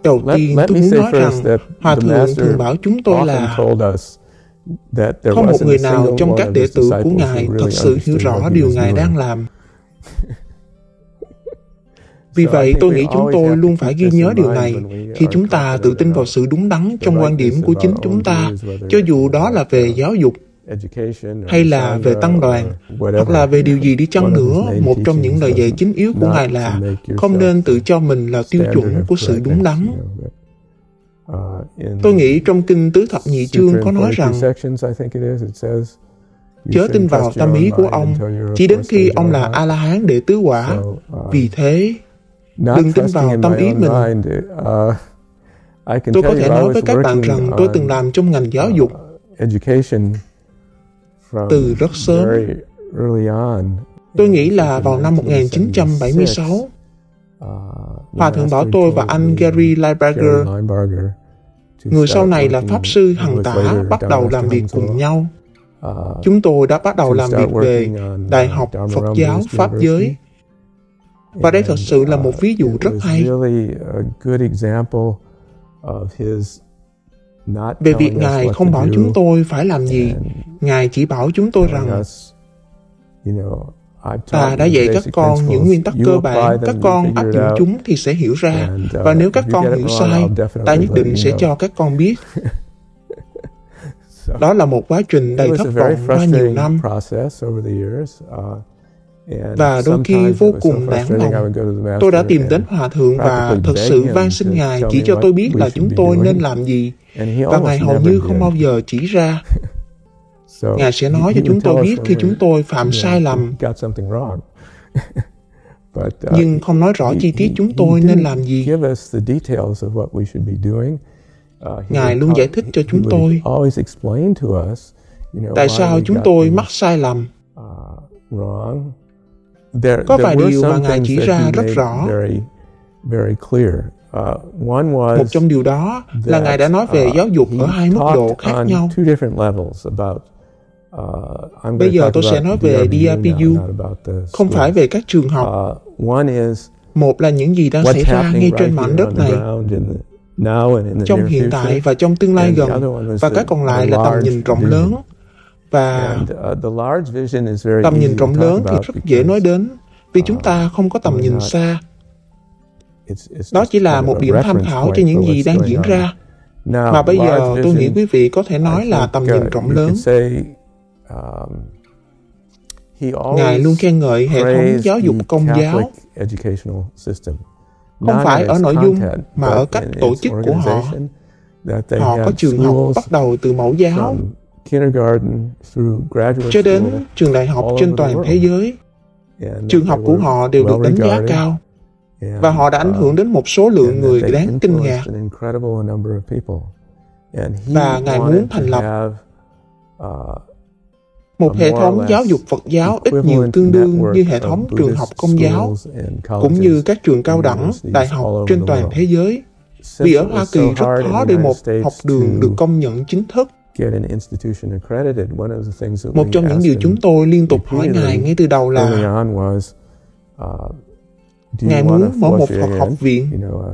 Đầu tiên tôi muốn nói rằng Hòa Thượng thường bảo chúng tôi là không một người nào trong các đệ tử của Ngài thật sự hiểu rõ điều Ngài đang làm. Vì vậy, tôi nghĩ chúng tôi luôn phải ghi nhớ điều này khi chúng ta tự tin vào sự đúng đắn trong quan điểm của chính chúng ta, cho dù đó là về giáo dục, hay là về tăng đoàn, hoặc là về điều gì đi chăng nữa. Một trong những lời dạy chính yếu của Ngài là không nên tự cho mình là tiêu chuẩn của sự đúng đắn. Tôi nghĩ trong Kinh Tứ Thập Nhị Chương có nói rằng chớ tin vào tâm ý của ông chỉ đến khi ông là A-la-hán đệ tứ quả. Vì thế, đừng tin vào tâm ý mình. Tôi có thể nói với các bạn rằng tôi từng làm trong ngành giáo dục từ rất sớm. Tôi nghĩ là vào năm 1976, Hòa Thượng bảo tôi và anh Gary Linebarger, người sau này là Pháp Sư Hằng Tả, bắt đầu làm việc cùng nhau. Chúng tôi đã bắt đầu làm việc về Đại học Phật giáo Pháp giới. Và đây thật sự là một ví dụ rất hay về việc Ngài không bảo chúng tôi phải làm gì. Ngài chỉ bảo chúng tôi rằng ta đã dạy các con những nguyên tắc cơ bản, các con áp dụng chúng thì sẽ hiểu ra. Và nếu các con hiểu sai, ta nhất định sẽ cho các con biết. Đó là một quá trình đầy thất vọng qua nhiều năm. Và đôi khi vô cùng nản lòng. Tôi đã tìm đến Hòa Thượng và thật sự van xin Ngài chỉ cho tôi biết là chúng tôi nên làm gì. Và Ngài hầu như không bao giờ chỉ ra. Ngài sẽ nói cho chúng tôi biết khi chúng tôi phạm sai lầm, nhưng không nói rõ chi tiết chúng tôi nên làm gì. Ngài luôn giải thích cho chúng tôi tại sao chúng tôi mắc sai lầm. Có vài điều mà Ngài chỉ ra rất rõ. Một trong điều đó là Ngài đã nói về giáo dục ở hai mức độ khác nhau. Bây giờ tôi sẽ nói về DRPU, không phải về các trường học. Một là những gì đang xảy ra ngay trên mảnh đất này, trong hiện tại và trong tương lai gần, và cái còn lại là tầm nhìn rộng lớn. Và tầm nhìn rộng lớn thì rất dễ nói đến, vì chúng ta không có tầm nhìn xa. Đó chỉ là một điểm tham khảo cho những gì đang diễn ra. Mà bây giờ tôi nghĩ quý vị có thể nói là tầm nhìn rộng lớn. Ngài luôn khen ngợi hệ thống giáo dục công giáo, không phải ở nội dung mà ở cách tổ chức của họ. Họ có trường học bắt đầu từ mẫu giáo cho đến trường đại học trên toàn thế giới. Trường học của họ đều được đánh giá cao, và họ đã ảnh hưởng đến một số lượng người đáng kinh ngạc. Và Ngài muốn thành lập một hệ thống giáo dục Phật giáo ít nhiều tương đương như hệ thống trường học công giáo, cũng như các trường cao đẳng, đại học trên toàn thế giới. Vì ở Hoa Kỳ rất khó để một học đường được công nhận chính thức. Một trong những điều chúng tôi liên tục hỏi Ngài ngay từ đầu là Ngài muốn mở một Phật học viện,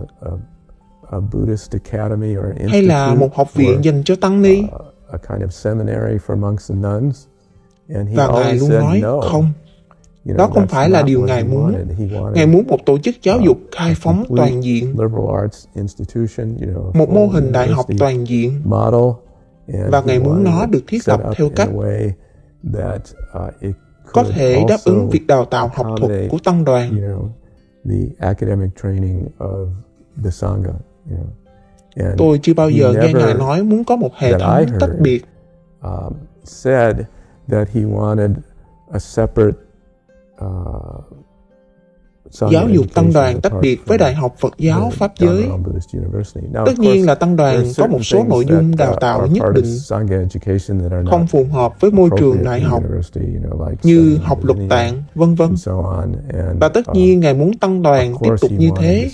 hay là một học viện dành cho tăng ni? Và Ngài luôn nói không. Đó không phải là điều Ngài muốn. Ngài muốn một tổ chức giáo dục khai phóng toàn diện, một mô hình đại học toàn diện, và Ngài muốn nó được thiết lập theo cách có thể đáp ứng việc đào tạo học thuật của tăng đoàn. Tôi chưa bao giờ nghe Ngài nói muốn có một hệ thống tách biệt. Giáo dục tăng đoàn tách biệt với Đại học Phật giáo Pháp giới. Tất nhiên là tăng đoàn có một số nội dung đào tạo nhất định không phù hợp với môi trường đại học, như học lục tạng, vân vân. Và tất nhiên Ngài muốn tăng đoàn tiếp tục như thế.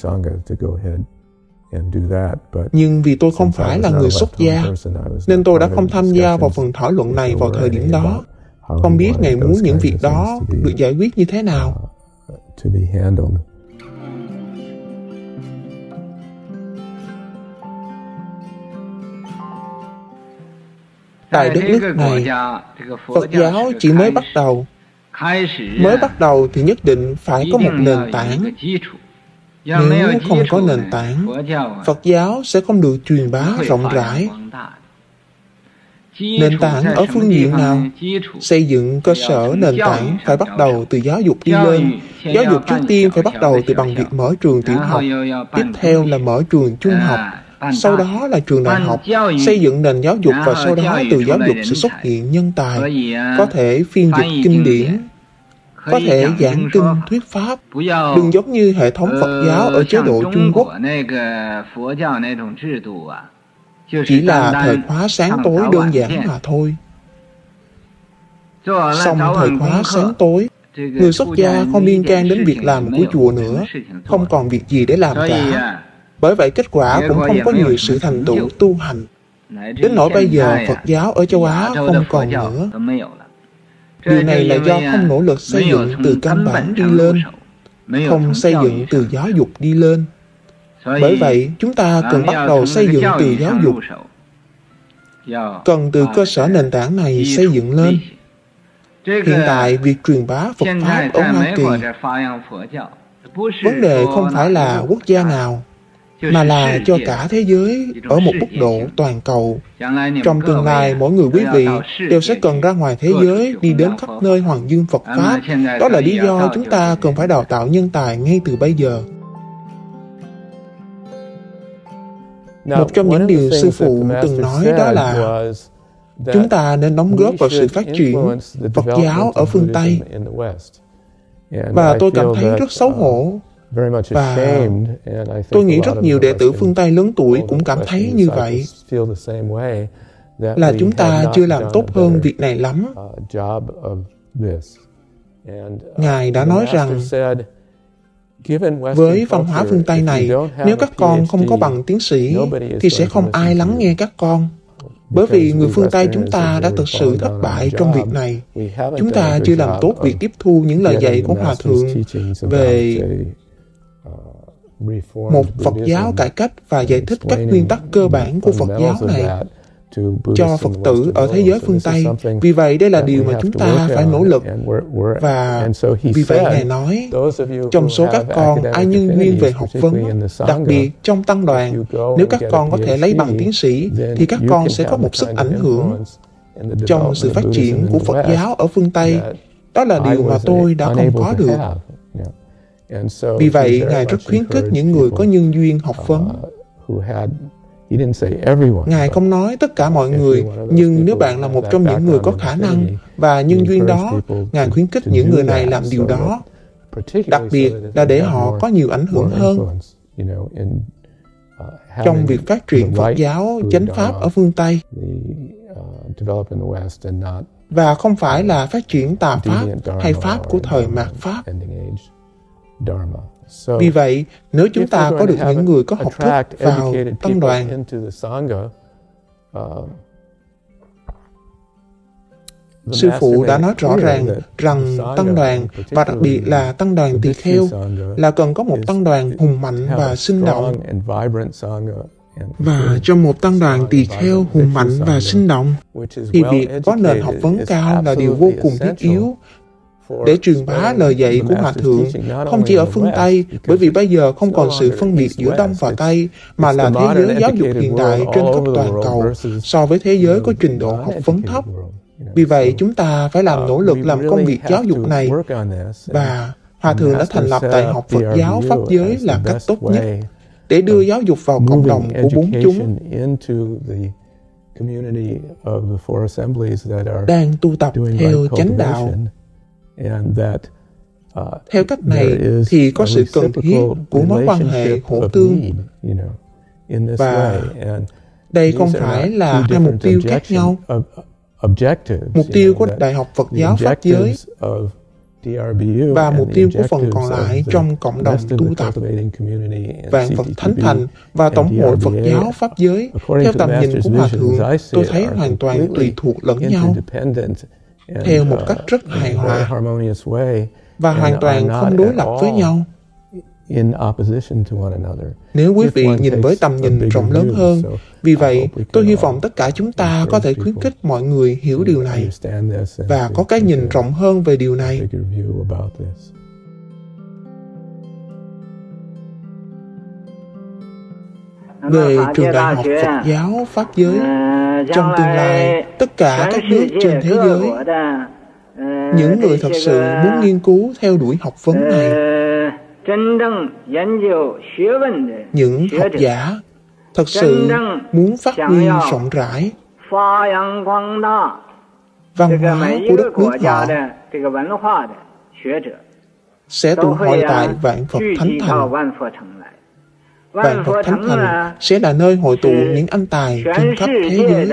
Nhưng vì tôi không phải là người xuất gia, nên tôi đã không tham gia vào phần thảo luận này vào thời điểm đó. Không biết Ngài muốn những việc đó được giải quyết như thế nào. tại đất nước này, Phật giáo chỉ mới bắt đầu. Mới bắt đầu thì nhất định phải có một nền tảng. Nếu không có nền tảng, Phật giáo sẽ không được truyền bá rộng rãi. Nền tảng ở phương diện nào? Xây dựng cơ sở nền tảng phải bắt đầu từ giáo dục đi lên. Giáo dục trước tiên phải bắt đầu từ bằng việc mở trường tiểu học. Tiếp theo là mở trường trung học. Sau đó là trường đại học. Xây dựng nền giáo dục và sau đó từ giáo dục sẽ xuất hiện nhân tài. Có thể phiên dịch kinh điển, có thể giảng kinh thuyết pháp. Đừng giống như hệ thống Phật giáo ở chế độ Trung Quốc, chỉ là thời khóa sáng tối đơn giản mà thôi. Xong thời khóa sáng tối, người xuất gia không liên can đến việc làm của chùa nữa, không còn việc gì để làm cả. Bởi vậy kết quả cũng không có nhiều sự thành tựu tu hành. Đến nỗi bây giờ Phật giáo ở châu Á không còn nữa. Điều này là do không nỗ lực xây dựng từ căn bản đi lên, không xây dựng từ giáo dục đi lên. Bởi vậy, chúng ta cần bắt đầu xây dựng từ giáo dục. Cần từ cơ sở nền tảng này xây dựng lên. Hiện tại, việc truyền bá Phật Pháp ở Hoa Kỳ, vấn đề không phải là quốc gia nào, mà là cho cả thế giới ở một mức độ toàn cầu. Trong tương lai, mỗi người quý vị đều sẽ cần ra ngoài thế giới, đi đến khắp nơi hoàng dương Phật Pháp. Đó là lý do chúng ta cần phải đào tạo nhân tài ngay từ bây giờ. Một trong những điều sư phụ từng nói đó là chúng ta nên đóng góp vào sự phát triển Phật giáo ở phương Tây. Và tôi cảm thấy rất xấu hổ. Và tôi nghĩ rất nhiều đệ tử phương Tây lớn tuổi cũng cảm thấy như vậy, là chúng ta chưa làm tốt hơn việc này lắm. Ngài đã nói rằng, với văn hóa phương Tây này, nếu các con không có bằng tiến sĩ, thì sẽ không ai lắng nghe các con. Bởi vì người phương Tây chúng ta đã thực sự thất bại trong việc này. Chúng ta chưa làm tốt việc tiếp thu những lời dạy của Hòa Thượng về một Phật giáo cải cách và giải thích các nguyên tắc cơ bản của Phật giáo này cho Phật tử ở thế giới phương Tây. Vì vậy, đây là điều mà chúng ta phải nỗ lực. Và vì vậy, Ngài nói, trong số các con ai nhân duyên về học vấn, đặc biệt trong tăng đoàn, nếu các con có thể lấy bằng tiến sĩ, thì các con sẽ có một sức ảnh hưởng trong sự phát triển của Phật giáo ở phương Tây. Đó là điều mà tôi đã không có được. Vì vậy, Ngài rất khuyến khích những người có nhân duyên học vấn. Ngài không nói tất cả mọi người, nhưng nếu bạn là một trong những người có khả năng và nhân duyên đó, Ngài khuyến khích những người này làm điều đó. Đặc biệt là để họ có nhiều ảnh hưởng hơn trong việc phát triển Phật giáo chánh Pháp ở phương Tây. Và không phải là phát triển tà Pháp hay Pháp của thời mạt Pháp. Vì vậy, nếu chúng ta có được những người có học thức vào tăng đoàn, sư phụ đã nói rõ ràng rằng tăng đoàn, và đặc biệt là tăng đoàn tỳ kheo, là cần có một tăng đoàn hùng mạnh và sinh động. Và trong một tăng đoàn tỳ kheo hùng mạnh và sinh động, thì việc có nền học vấn cao là điều vô cùng thiết yếu để truyền bá lời dạy của Hòa Thượng, không chỉ ở phương Tây, bởi vì bây giờ không còn sự phân biệt giữa Đông và Tây, mà là thế giới giáo dục hiện đại trên khắp toàn cầu so với thế giới có trình độ học vấn thấp. Vì vậy, chúng ta phải làm nỗ lực làm công việc giáo dục này, và Hòa Thượng đã thành lập Đại học Phật giáo Pháp giới là cách tốt nhất để đưa giáo dục vào cộng đồng của bốn chúng đang tu tập theo chánh đạo. Theo cách này thì có sự cần thiết của mối quan hệ hỗ tương. Và đây không phải là hai mục tiêu khác nhau. Mục tiêu của Đại học Phật giáo Pháp giới và mục tiêu của phần còn lại trong cộng đồng tu tập Vạn Phật Thánh Thành và Tổng hội Phật giáo Pháp giới, theo tầm nhìn của Hòa Thượng, tôi thấy hoàn toàn tùy thuộc lẫn nhau theo một cách rất hài hòa và hoàn toàn không đối lập với nhau. Nếu quý vị nhìn với tầm nhìn rộng lớn hơn, vì vậy tôi hy vọng tất cả chúng ta có thể khuyến khích mọi người hiểu điều này và có cái nhìn rộng hơn về điều này. Về trường đại học Phật giáo Pháp giới, trong tương lai, tất cả các nước trên thế giới, những người thật sự muốn nghiên cứu theo đuổi học vấn này, những học giả thật sự muốn phát huy rộng rãi văn hóa của đất nước họ, sẽ tụ hội tại Vạn Phật Thánh Thành. Vạn Phật Thánh Thành sẽ là nơi hội tụ những anh tài trên khắp thế giới.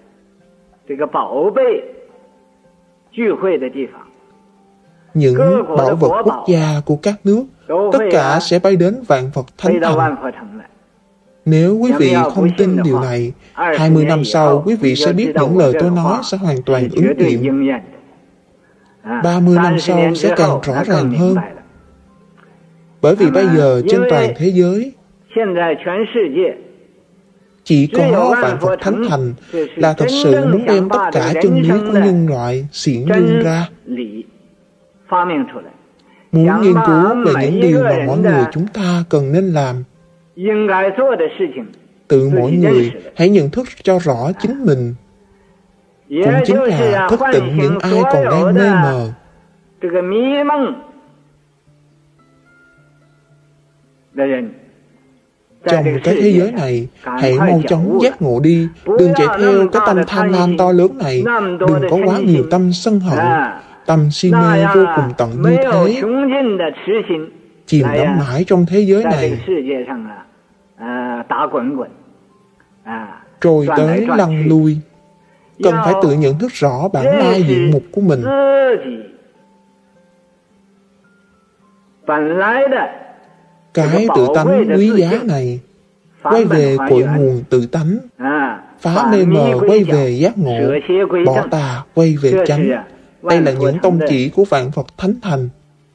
Những bảo vật quốc gia của các nước, tất cả sẽ bay đến Vạn Phật Thánh Thành. Nếu quý vị không tin điều này, 20 năm sau quý vị sẽ biết những lời tôi nói sẽ hoàn toàn ứng nghiệm. 30 năm sau sẽ càng rõ ràng hơn. Bởi vì bây giờ trên toàn thế giới, chỉ có Vạn Phật Thánh Thành là thật sự muốn đem tất cả chân lý của nhân loại xiển dương ra, muốn nghiên cứu về những điều mà mỗi người chúng ta cần nên làm. Tự mỗi người hãy nhận thức cho rõ chính mình, cũng chính là thức tỉnh những ai còn đang mê mờ. Trong cái thế giới này, hãy mau chóng giác ngộ đi, đừng chạy theo cái tâm tham lam to lớn này, đừng có quá nhiều tâm sân hận, tâm si mê vô cùng tận như thế, chìm đắm mãi trong thế giới này, trôi tới lăn lui. Cần phải tự nhận thức rõ bản lai diện mục của mình. Cái tự tánh quý giá này, quay về cội nguồn tự tánh, phá mê mờ quay về giác ngộ, bỏ tà quay về chánh. Đây là những tông chỉ của Vạn Phật Thánh Thành.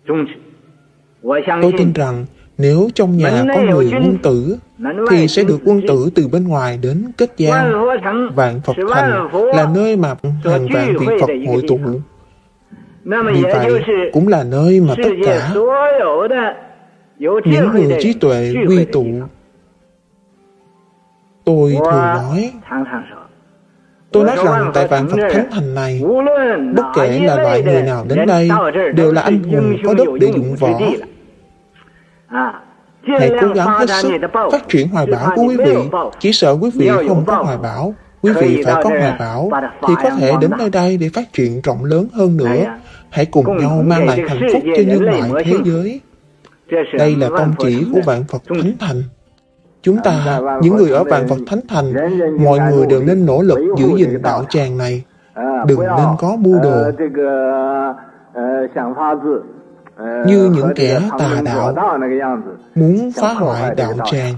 Tôi tin rằng nếu trong nhà có người quân tử, thì sẽ được quân tử từ bên ngoài đến kết giao. Vạn Phật Thành là nơi mà hàng vạn vị Phật hội tụ. Vì vậy, cũng là nơi mà tất cả những người trí tuệ quy tụ. Tôi thường nói, tôi nói rằng tại Vạn Phật Thánh Thành này, bất kể là loại người nào đến đây, đều là anh hùng có đất để dụng võ. Hãy cố gắng hết sức phát triển hoài bão của quý vị. Chỉ sợ quý vị không có hoài bão. Quý vị phải có hoài bão thì có thể đến nơi đây để phát triển rộng lớn hơn nữa. Hãy cùng nhau mang lại hạnh phúc cho nhân loại thế giới. Đây là tông chỉ của Vạn Phật Thánh Thành. Chúng ta, những người ở Vạn Phật Thánh Thành, mọi người đều nên nỗ lực giữ gìn đạo tràng này. Đừng nên có mưu đồ như những kẻ tà đạo muốn phá hoại đạo tràng.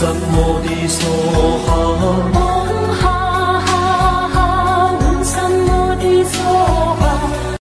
實我哋所行。